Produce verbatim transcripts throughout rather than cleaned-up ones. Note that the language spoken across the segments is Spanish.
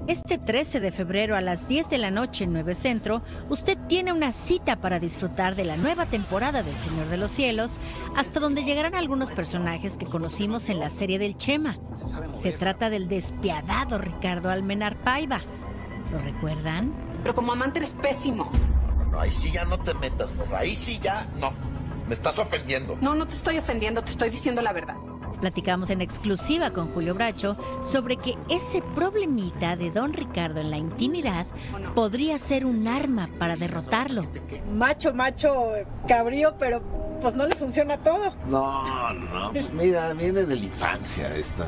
Este trece de febrero a las diez de la noche en nueve Centro, usted tiene una cita para disfrutar de la nueva temporada del Señor de los Cielos, hasta donde llegarán algunos personajes que conocimos en la serie del Chema. Se trata del despiadado Ricardo Almenar Paiva. ¿Lo recuerdan? Pero como amante eres pésimo. No, no, ahí sí ya no te metas, morra. Ahí sí ya no. Me estás ofendiendo. No, no te estoy ofendiendo, te estoy diciendo la verdad. Platicamos en exclusiva con Julio Bracho sobre que ese problemita de don Ricardo en la intimidad podría ser un arma para derrotarlo. Macho, macho, cabrío, pero pues no le funciona todo. No, no, pues mira, viene de la infancia esta.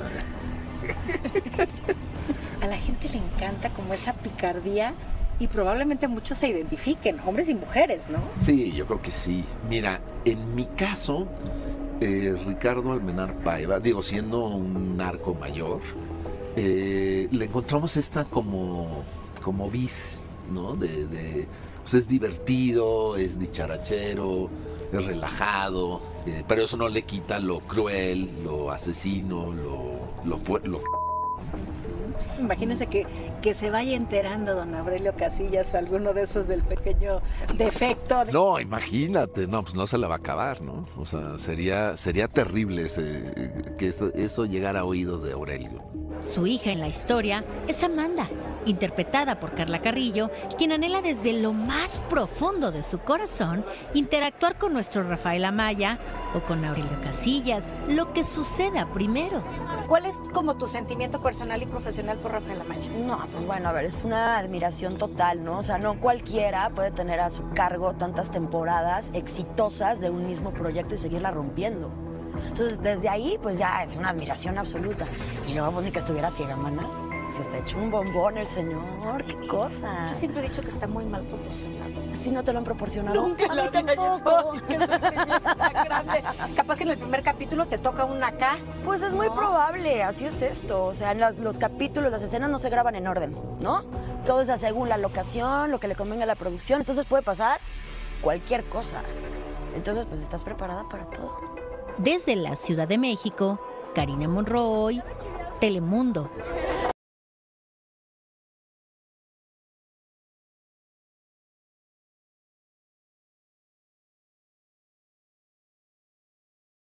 A la gente le encanta como esa picardía y probablemente muchos se identifiquen, hombres y mujeres, ¿no? Sí, yo creo que sí. Mira, en mi caso, eh, Ricardo Almenar Paiva, digo, siendo un narco mayor, eh, le encontramos esta como, como bis, ¿no? De, de, pues es divertido, es dicharachero, es relajado, eh, pero eso no le quita lo cruel, lo asesino, lo, lo, fu- lo Imagínense que, que se vaya enterando don Aurelio Casillas o alguno de esos del pequeño defecto. De... No, imagínate, no, pues no se la va a acabar, ¿no? O sea, sería, sería terrible ese, que eso, eso llegara a oídos de Aurelio. Su hija en la historia es Amanda, interpretada por Carla Carrillo, quien anhela desde lo más profundo de su corazón interactuar con nuestro Rafael Amaya o con Aurelio Casillas, lo que suceda primero. ¿Cuál es como tu sentimiento personal y profesional por Rafael Amaya? No, pues bueno, a ver, es una admiración total, ¿no? O sea, no cualquiera puede tener a su cargo tantas temporadas exitosas de un mismo proyecto y seguirla rompiendo. Entonces, desde ahí, pues ya es una admiración absoluta. Y luego, pues, ni que estuviera ciega, mana. Se está hecho un bombón el señor, qué cosa. Yo siempre he dicho que está muy mal proporcionado. ¿Sí no te lo han proporcionado? Nunca a la mí vida tampoco. yo soy tan grande. Capaz que en el primer capítulo te toca una acá. Pues es muy ¿no? probable, así es esto. O sea, los, los capítulos, las escenas no se graban en orden, ¿no? Todo es según la locación, lo que le convenga a la producción. Entonces puede pasar cualquier cosa. Entonces, pues estás preparada para todo. Desde la Ciudad de México, Karina Monroy, Telemundo.